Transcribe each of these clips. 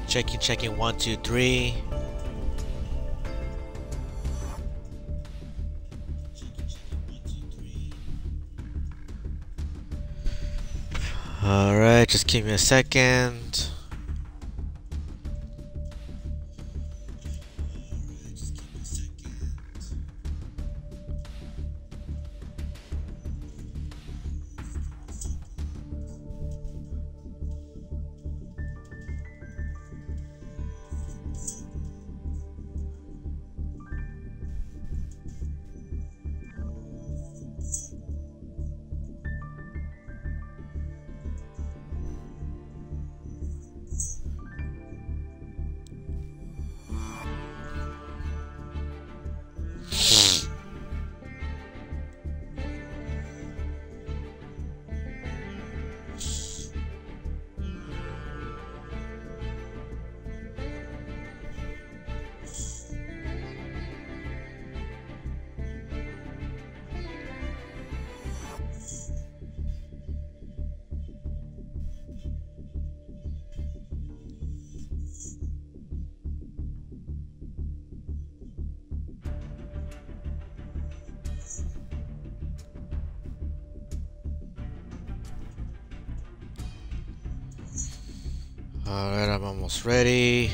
Checking 1, 2, 3. Alright, just give me a second. Alright, I'm almost ready.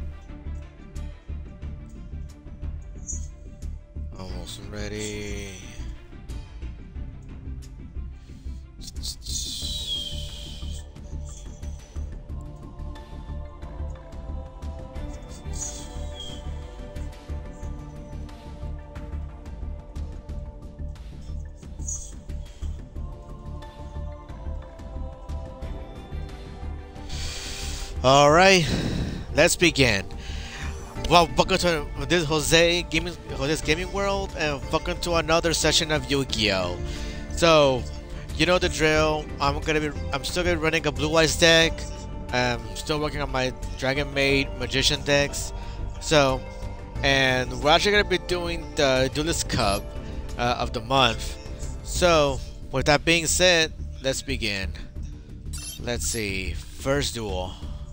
Almost ready. Alright, let's begin. Well, welcome to this Jose's Gaming World, and welcome to another session of Yu-Gi-Oh! So, you know the drill. I'm still gonna be running a Blue Eyes deck. I'm still working on my Dragon Maid Magician decks. So, and we're actually gonna be doing the Duelist Cup of the month. So, with that being said, let's begin. Let's see. First duel.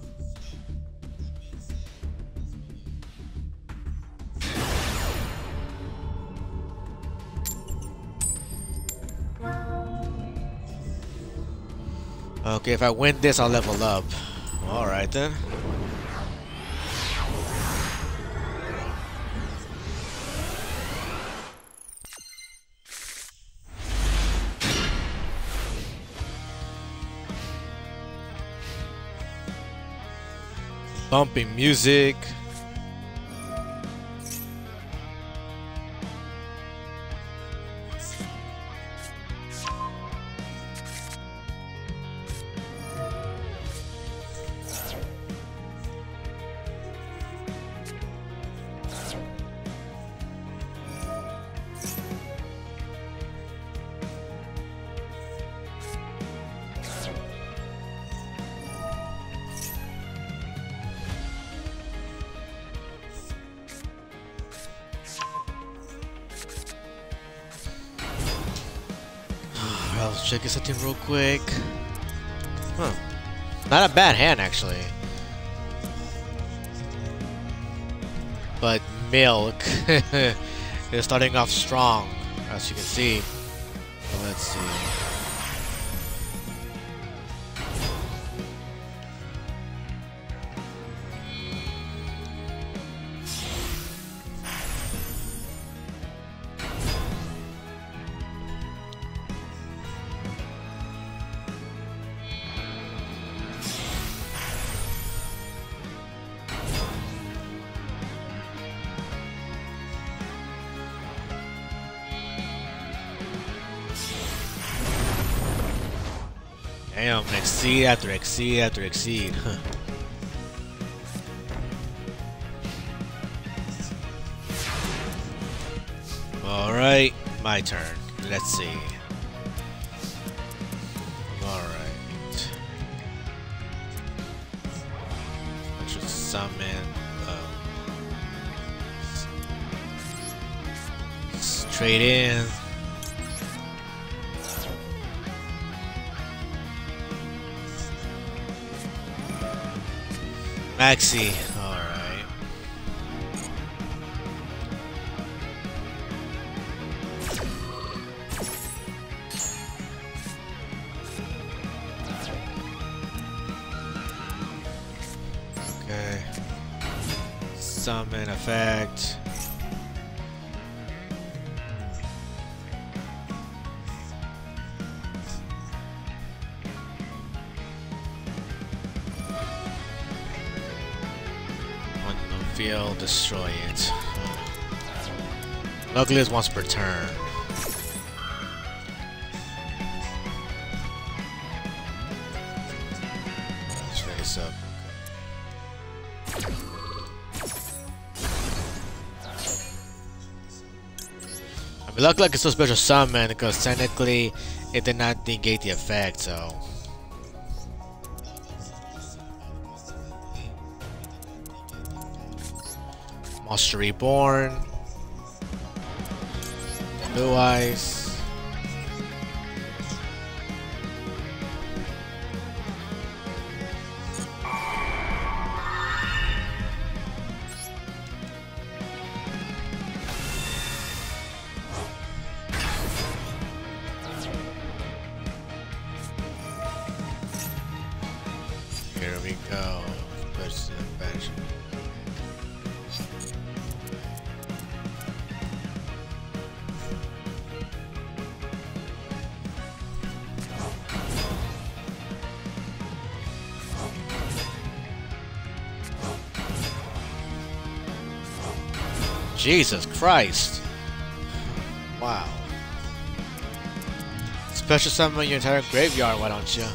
Okay, if I win this, I'll level up. Alright then. Bumping music. I was checking something real quick. Huh. Not a bad hand, actually. But Milk is starting off strong, as you can see. So let's see. Damn, exceed after exceed after exceed. Alright, my turn. Let's see. Alright. I should summon straight in. Maxi. Alright. Okay. Summon effect. Field, destroy it. Luckily it's once per turn. Face up. I mean, luckily it's a special summon because technically it did not negate the effect, so. Monster Reborn, Blue Eyes, here we go. Push the bench. Jesus Christ. Wow. Special summon your entire graveyard, why don't you?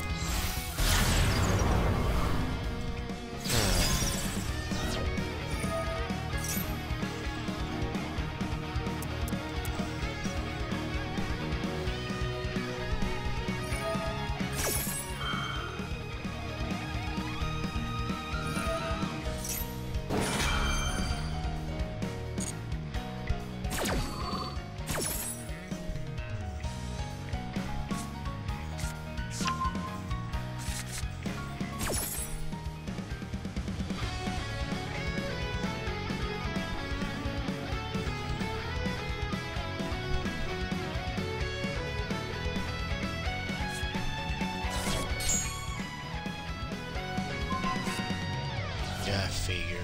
Yeah, I figured.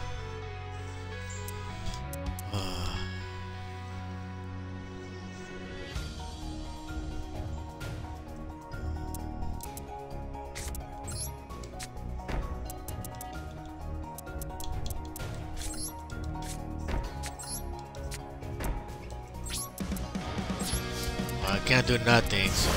I can't do nothing, so.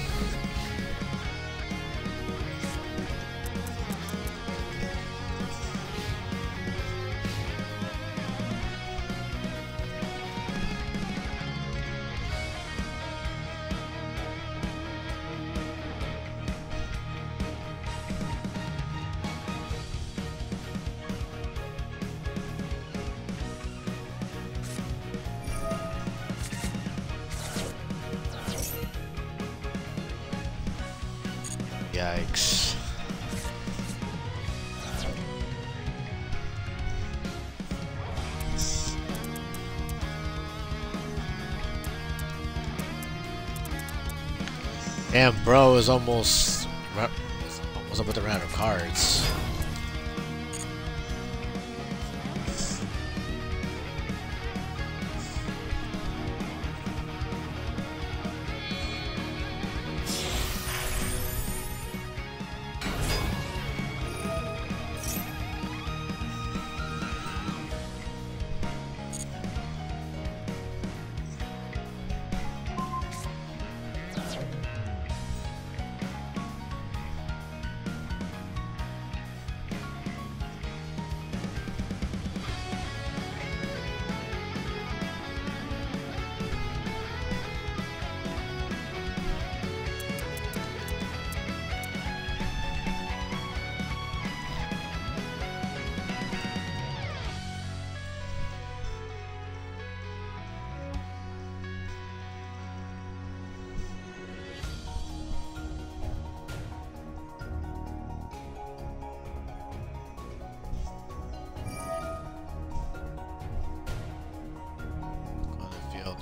Yikes. Damn, bro is almost up with the round of cards.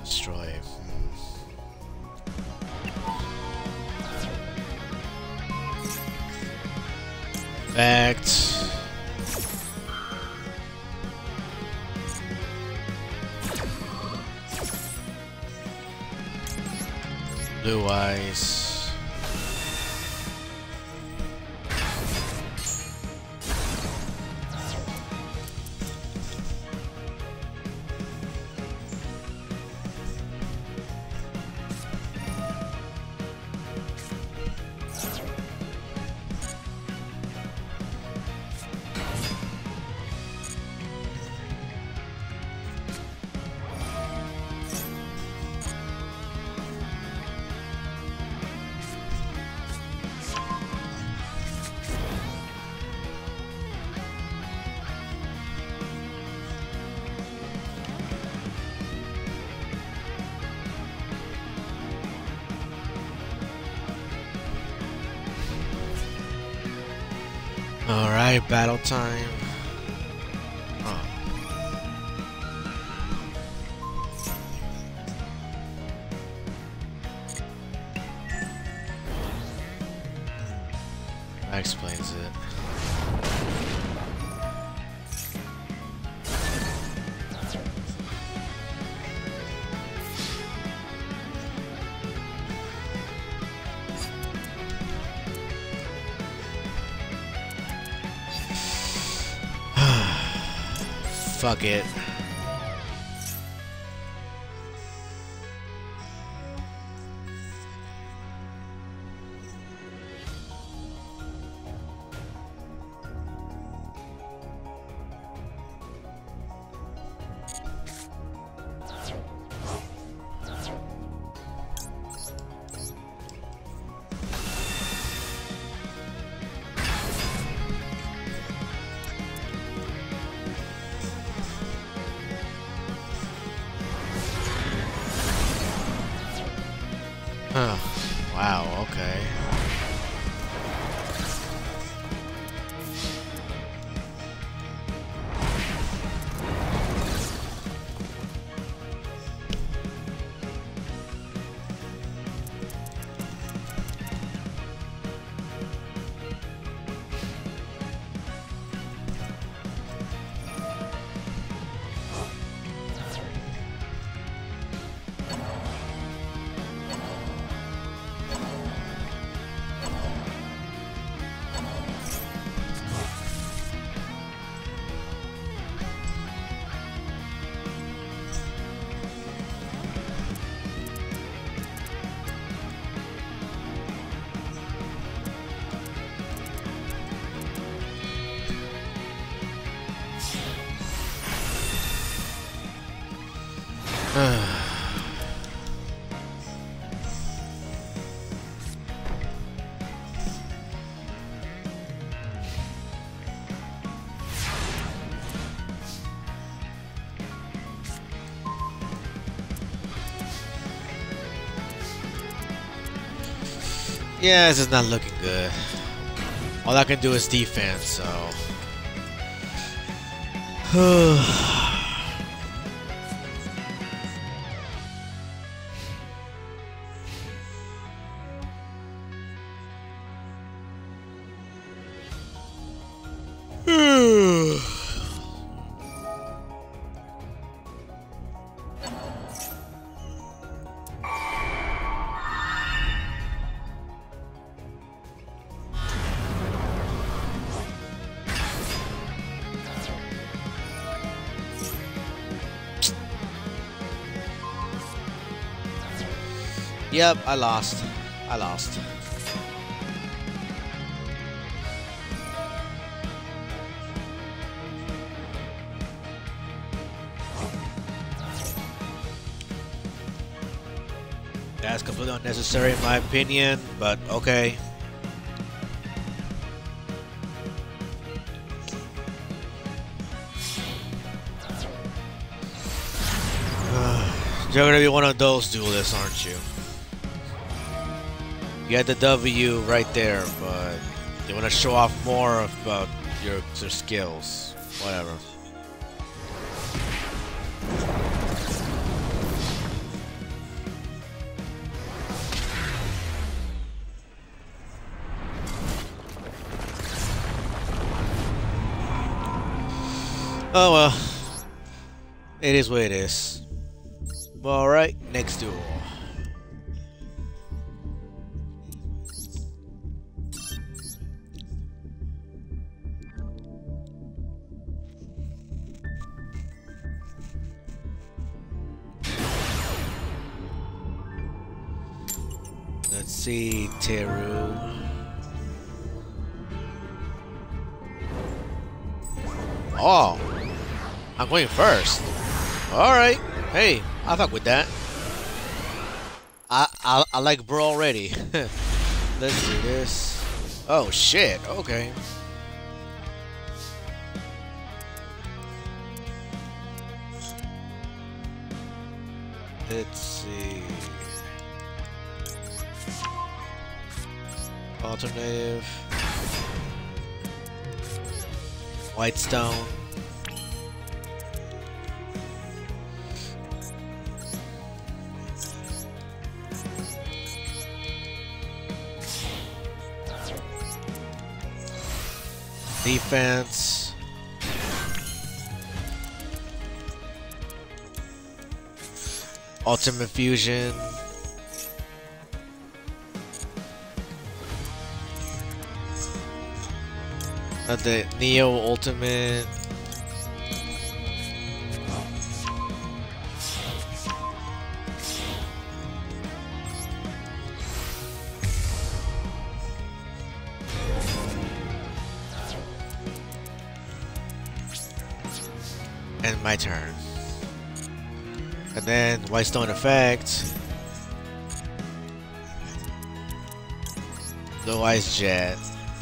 Destroy. Fact. Blue eyes. Alright, battle time. Huh. That explains it. Fuck it. Huh. Wow, okay. Yeah, this is not looking good. All I can do is defense, so... Yep, I lost. I lost. That's completely unnecessary in my opinion, but okay. You're gonna be one of those duelists, aren't you? You had the W right there, but you want to show off more about your skills. Whatever. Oh well, it is what it is. Alright, next duel. Let's see, Teru. Oh, I'm going first. Alright, hey, I fuck with that. I like bro already. Let's do this. Oh shit, okay. Let's see. Alternative. Whitestone. Defense. Ultimate Fusion. The Neo Ultimate. And my turn. And then Whitestone effect. Blue Ice Jet.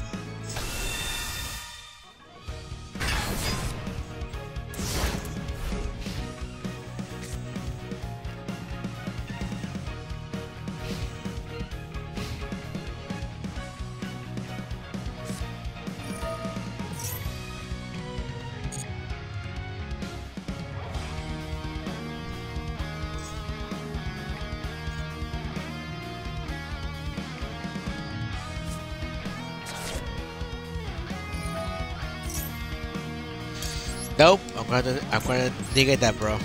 Nope, I'm gonna negate that, bro.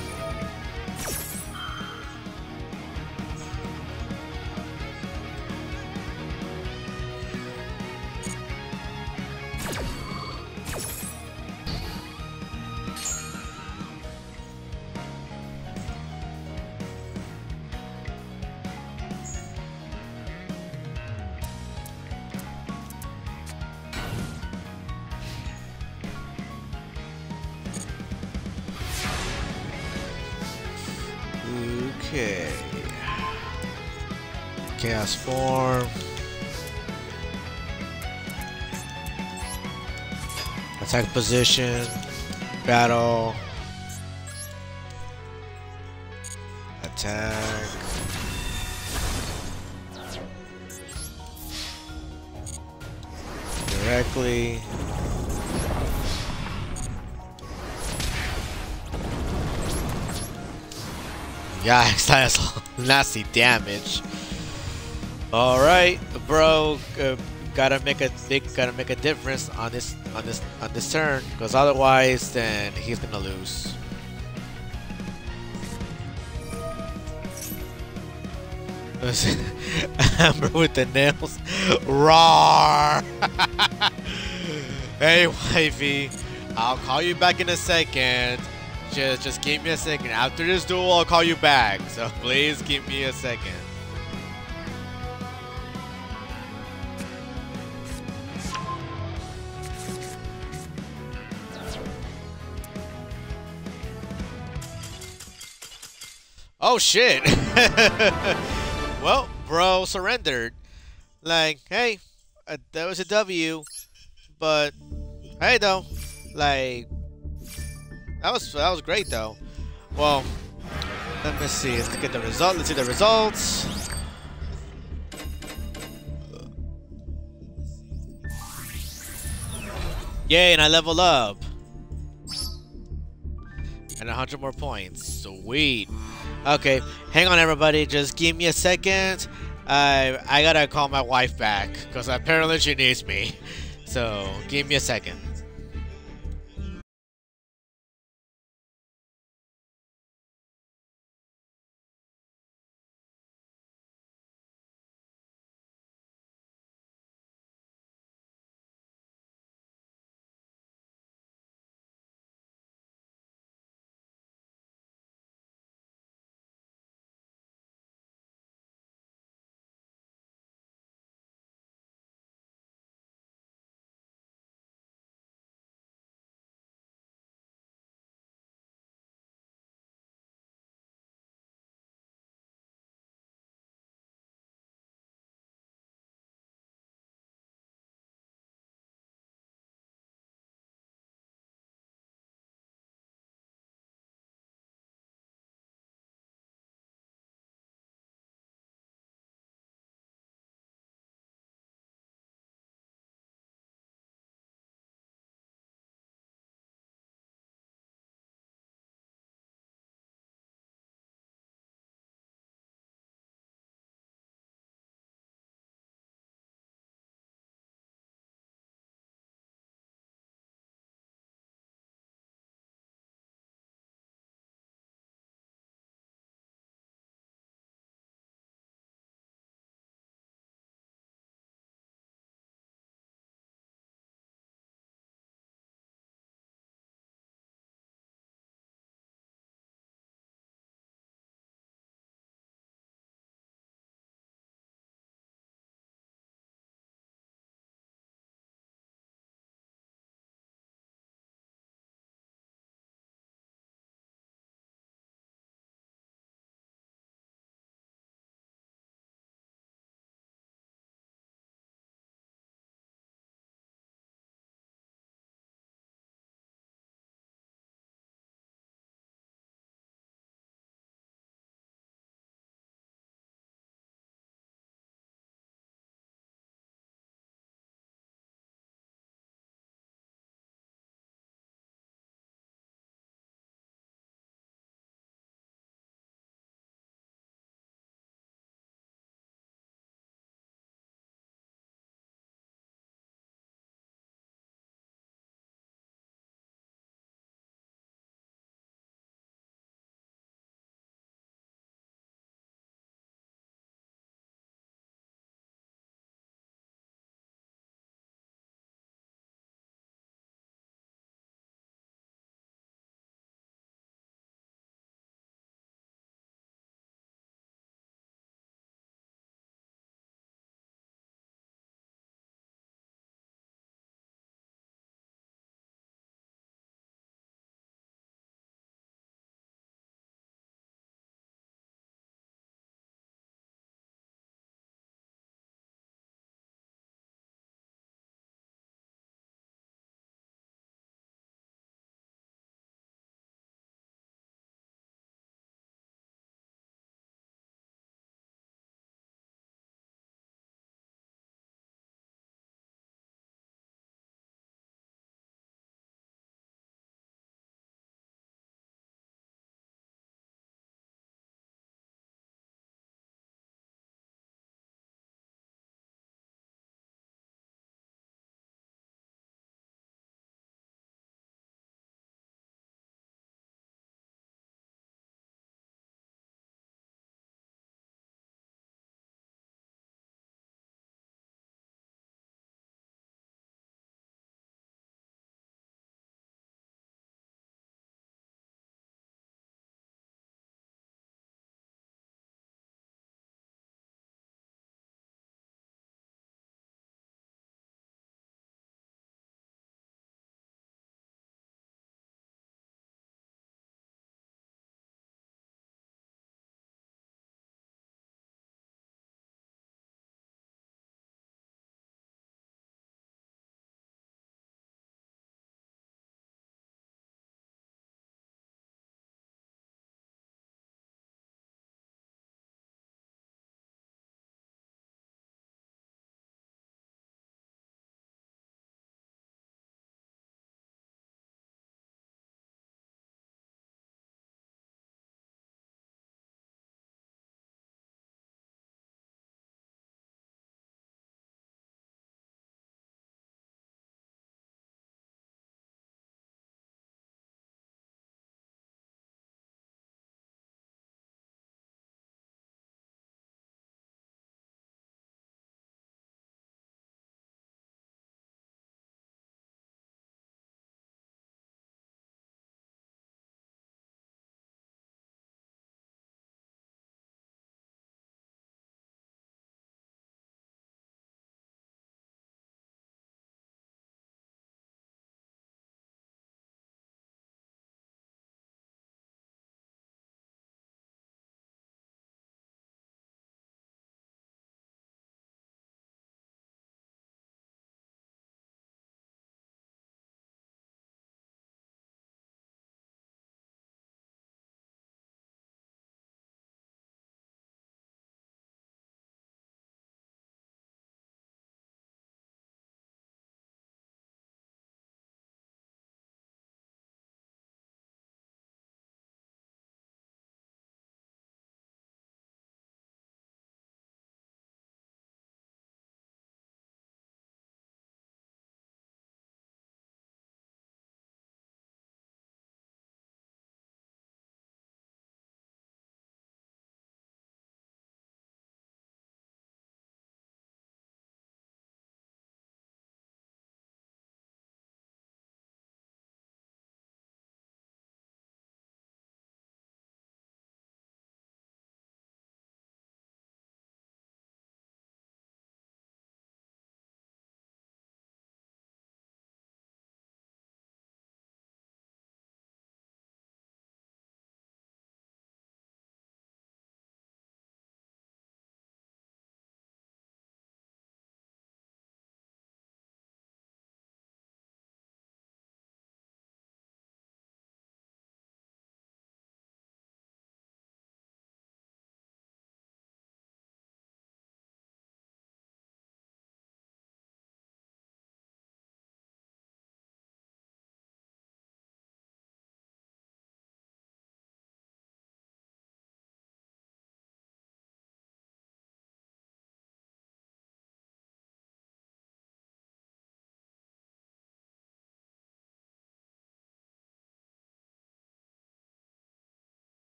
Okay. Chaos Form. Attack position. Battle. Attack. Directly. Yikes, that's nasty damage. All right, bro, gotta make a difference on this turn, because otherwise, then he's gonna lose. Amber with the nails, roar. Hey, wifey, I'll call you back in a second. Just give me a second. After this duel, I'll call you back. So please give me a second. Oh shit. Well, bro surrendered. Like, hey, that was a W. But hey though, like, that was great though. Well, let me see. Let's get the result. Let's see the results. Yay! And I level up. And 100 more points. Sweet. Okay, hang on, everybody. Just give me a second. I gotta call my wife back because apparently she needs me. So give me a second.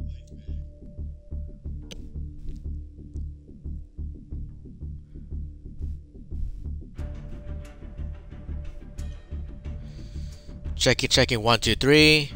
Checking 1, 2, 3.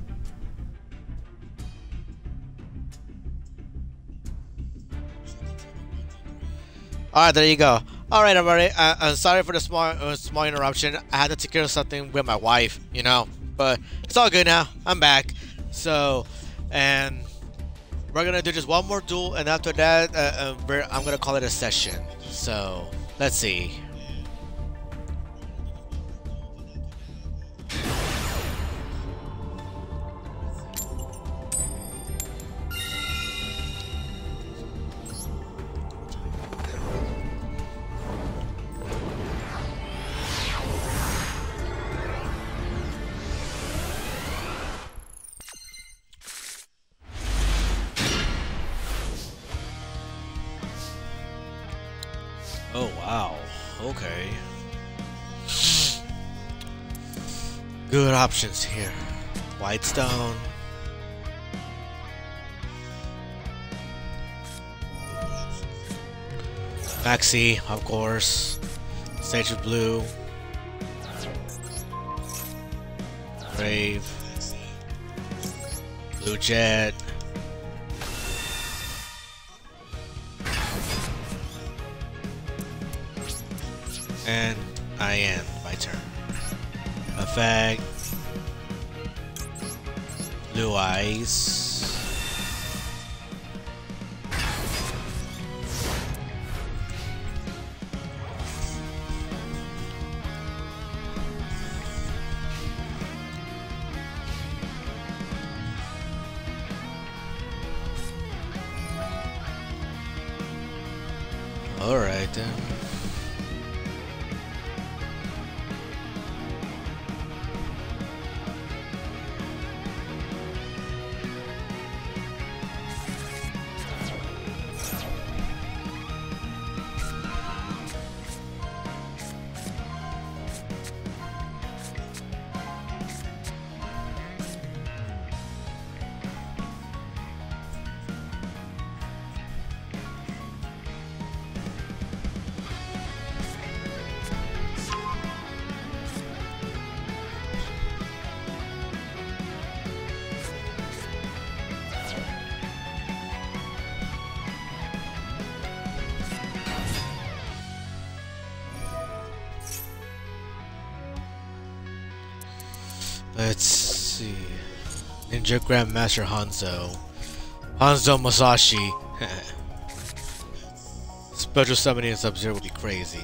Alright, there you go. Alright, everybody. I'm sorry for the small interruption. I had to take care of something with my wife, you know. But it's all good now. I'm back. So, and we're gonna do just one more duel, and after that, I'm gonna call it a session. So, let's see. Oh wow, okay. Good options here. Whitestone. Maxi, of course. Sage of Blue. Brave. Blue Jet. And I end my turn. Effect. Blue Eyes. Alright then. Let's see. Ninja Grandmaster Hanzo. Hanzo Masashi. Special summoning Sub-Zero would be crazy.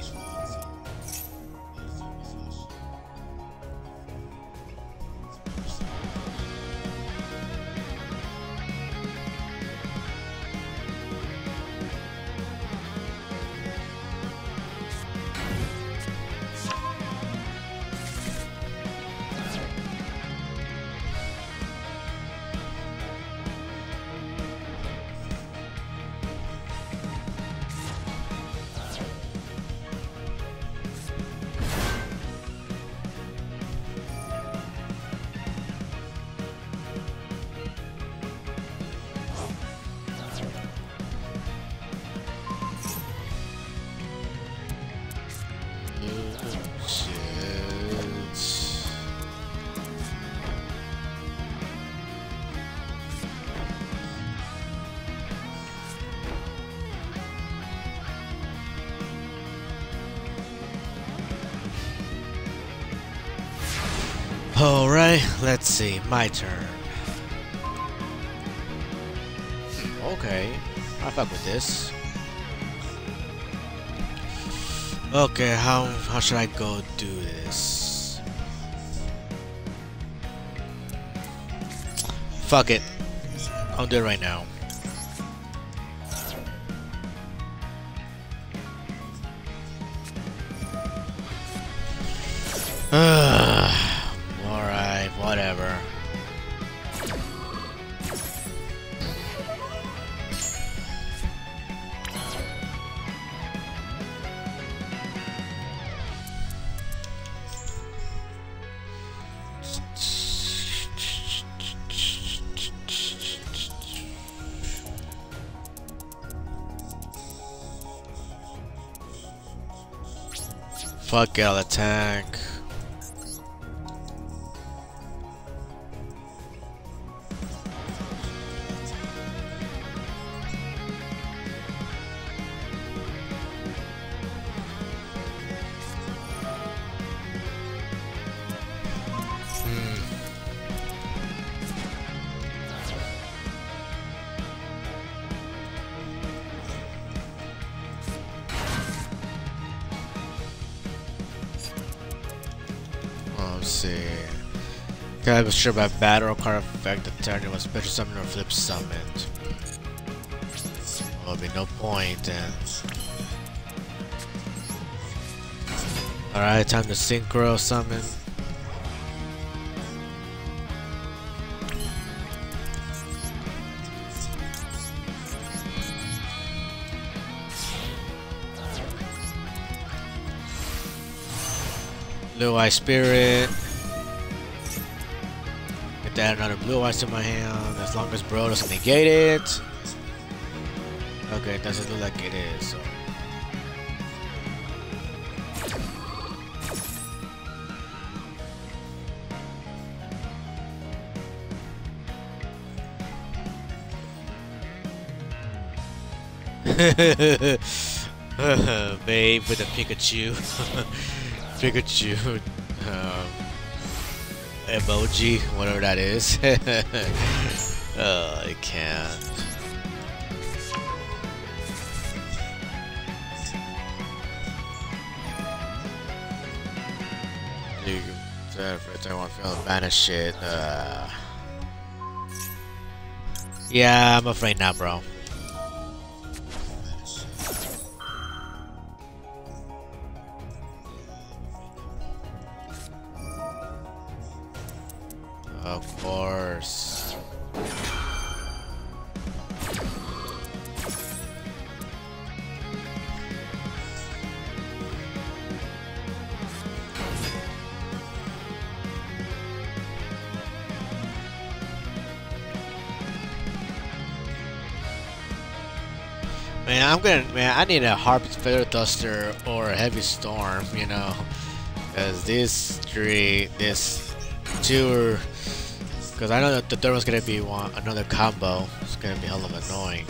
Alright, let's see, my turn. Okay, I fuck with this. Okay, how should I go do this? Fuck it. I'll do it right now. Alright, whatever. Fuck it, I'll attack. Let's see. Can I be sure by battle card effect the turn it was special summon or flip summoned? There'll be no point then. Alright, time to synchro summon. Blue Eye Spirit. Get that another Blue Eyes to my hand as long as bro doesn't negate it. Okay, it doesn't look like it is. So. Babe with a Pikachu. Pikachu emoji, whatever that is. I can't. I want to feel banish it. Yeah, I'm afraid not, bro. Of course. Man, I need a Harpy Feather Duster or a Heavy Storm, you know, because these two, because I know that the third one's gonna be another combo. It's gonna be hell of annoying.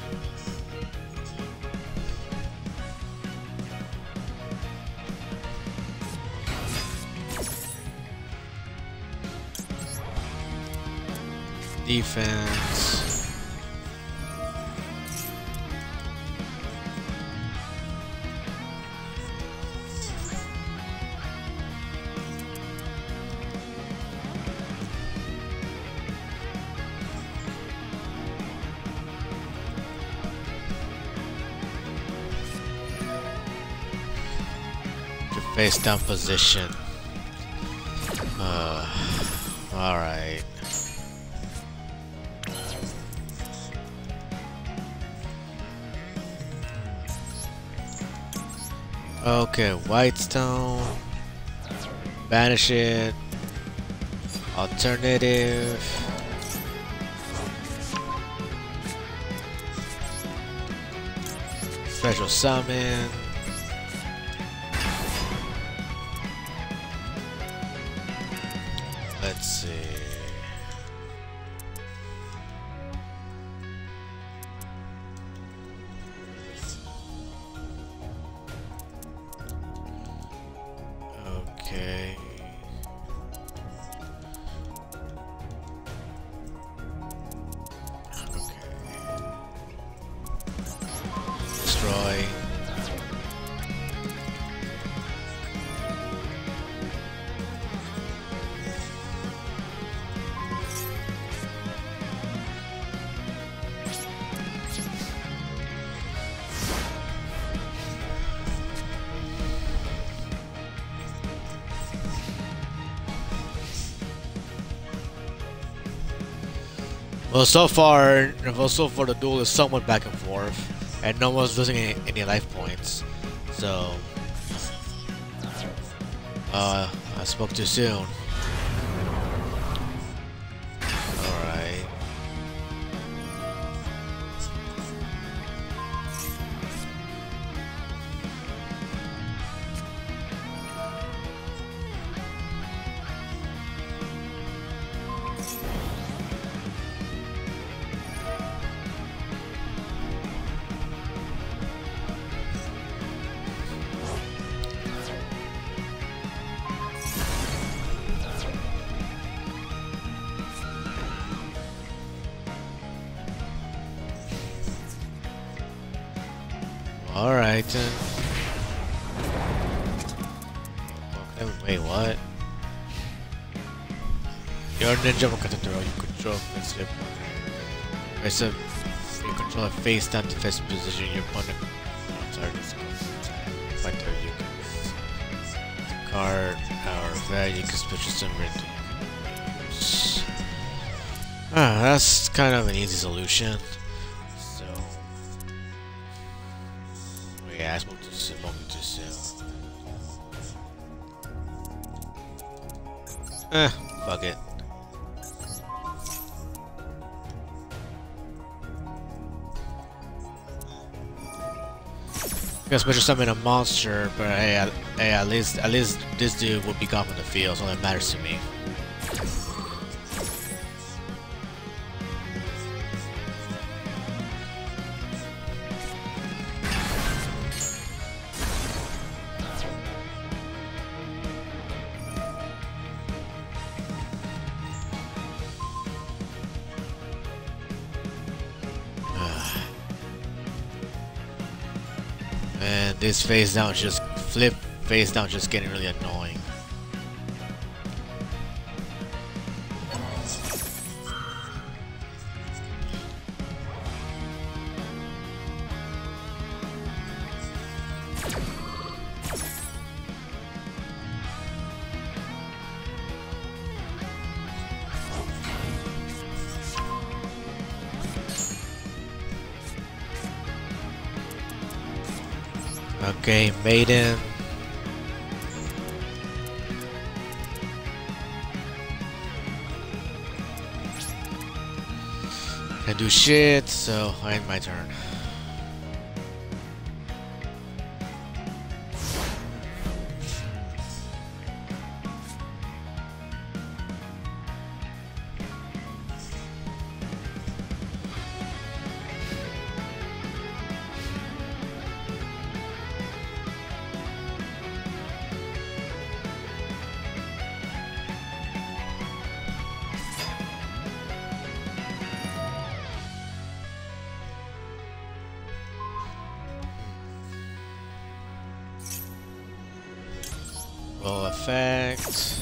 Defense. Face down position. Alright. Okay, Whitestone. Banish it. Alternative. Special summon. Let's see. Okay. Destroy. Well, so far the duel is somewhat back and forth, and no one's losing any life points. So, I spoke too soon. Alright. Titan. Okay, wait, what? Your ninja will control. You control offensive. It's a you control a face down defense position. Your opponent. Oh, sorry, this fighter. You can card or that you can switch some random. Ah, that's kind of an easy solution. So, yeah, I spoke too soon. Fuck it. I guess special summon a monster, but hey, at least this dude will be gone from the field, so that matters to me. And this face down just face down just getting really annoying. Okay, Maiden. Can't do shit, so I end my turn. Roll effect.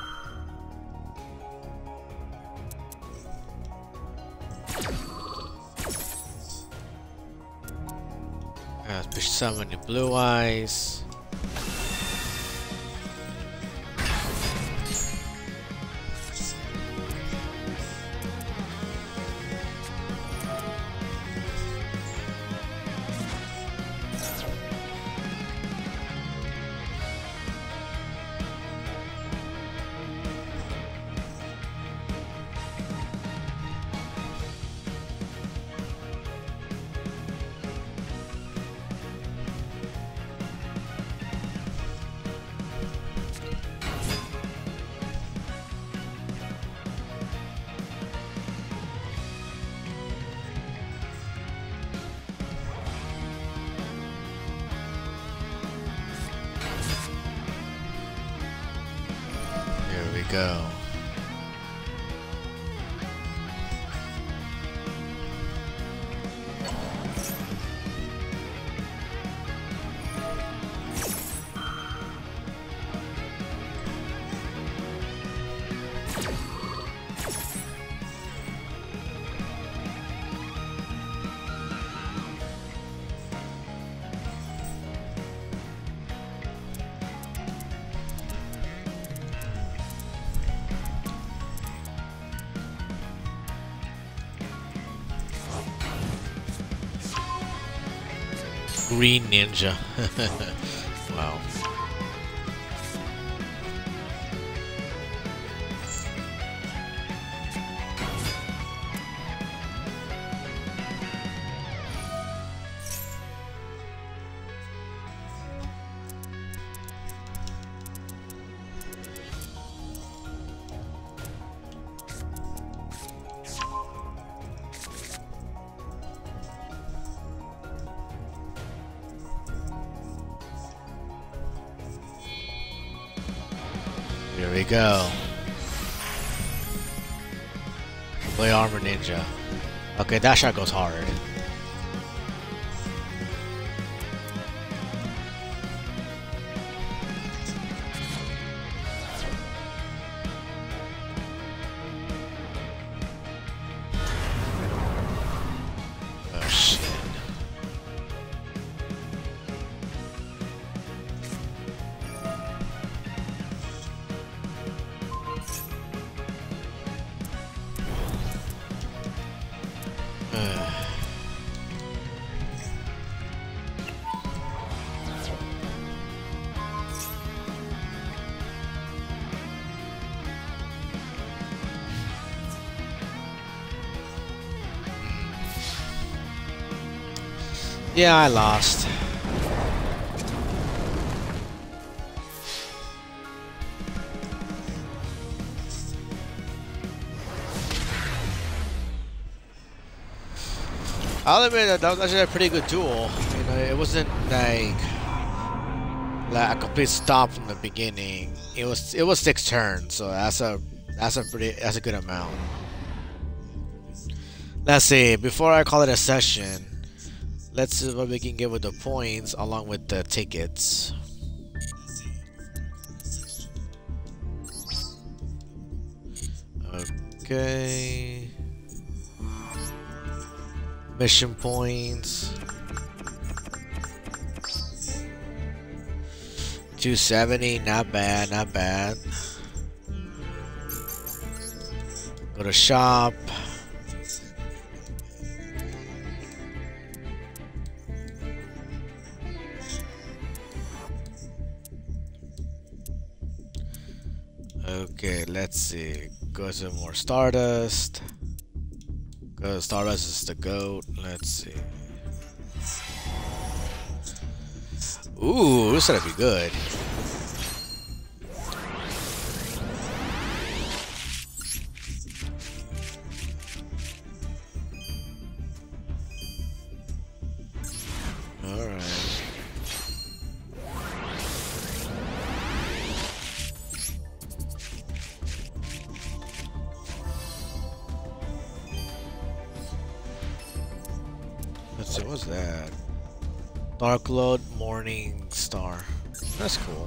Push summon the blue eyes. Here we go. Green Ninja. Wow. Here we go. Play Armor Ninja. Okay, that shot goes hard. Yeah, I lost. I'll admit that was actually a pretty good duel. You know, it wasn't like a complete stop from the beginning. It was 6 turns, so that's a good amount. Let's see. Before I call it a session, let's see what we can get with the points along with the tickets. Okay. Mission points. 270, not bad, not bad. Go to shop. Okay, let's see. Go to more Stardust. Go to Stardust is the GOAT. Let's see. Ooh, this ought to be good. Alright. Let's see, what's that? Dark Lord Morning Star. That's cool.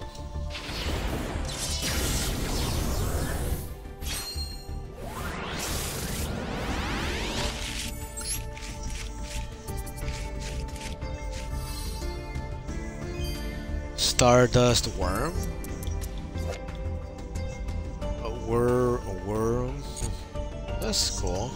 Stardust Worm? A worm? That's cool.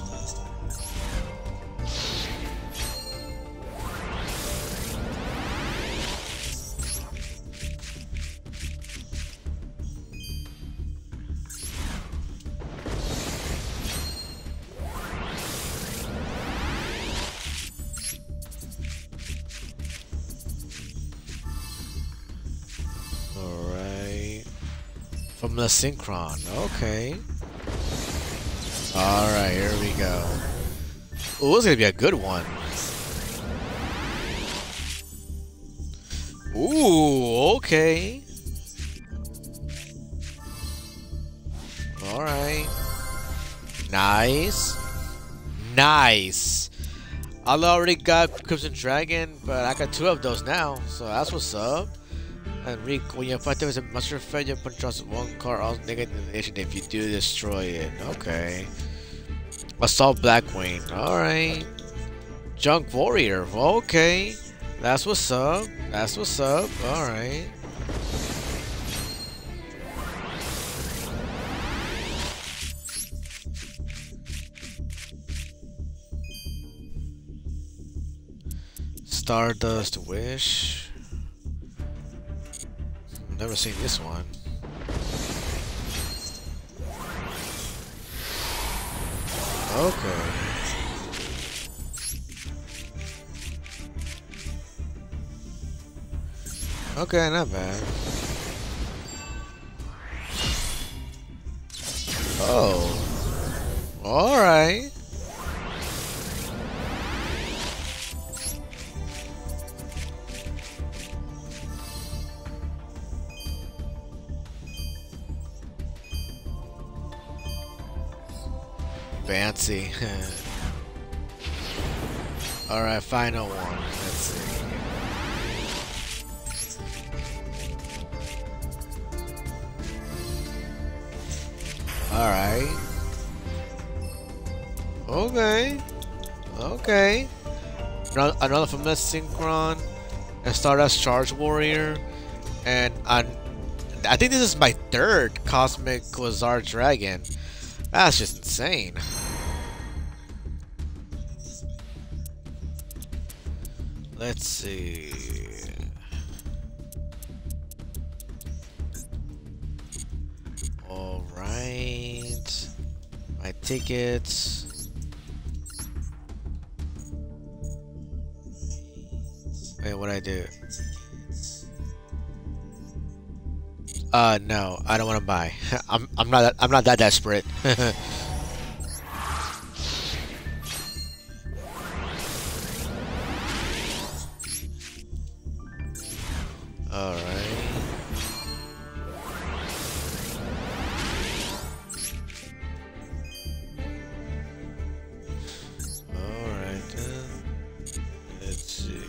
From the Synchron, okay. Alright, here we go. Ooh, this is gonna be a good one. Ooh, okay. Alright. Nice. Nice. I already got Crimson Dragon, but I got 2 of those now, so that's what's up. And when you fight them as a monster effect, you put trust 1 card also negative negation if you do destroy it. Okay. Assault Blackwing. Alright. Junk Warrior. Okay. That's what's up. That's what's up. Alright. Stardust Wish. Never seen this one. Okay. Okay, not bad. Oh. Alright. Fancy. Alright, final one. Let's see. Alright. Okay. Okay. Another from the Synchron. And Stardust Charge Warrior. And I think this is my 3rd Cosmic Quasar Dragon. That's just insane. Let's see. All right. My tickets. Wait, what I do? No, I don't want to buy. I'm not that desperate. All right. All right then. Let's see.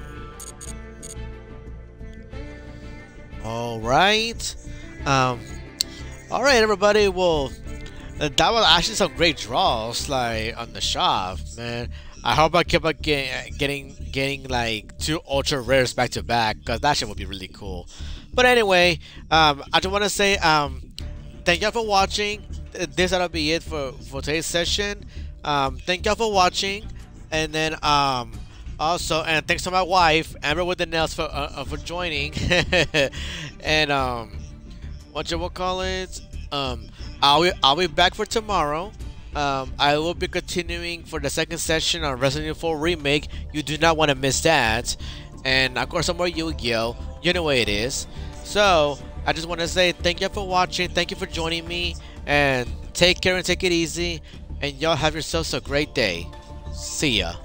All right. Um. All right, everybody. Well, that was actually some great draws, like on the shop, man. I hope I keep on getting like two ultra rares back to back, cause that shit would be really cool. But anyway, I just want to say thank y'all for watching. This that'll be it for today's session. Thank y'all for watching, and then also, and thanks to my wife Amber with the nails for joining, and what you will call it. I'll be back for tomorrow. I will be continuing for the second session on Resident Evil 4 Remake. You do not want to miss that. And of course, some more Yu-Gi-Oh! You know what it is. So, I just want to say thank you for watching. Thank you for joining me. And take care and take it easy. And y'all have yourselves a great day. See ya.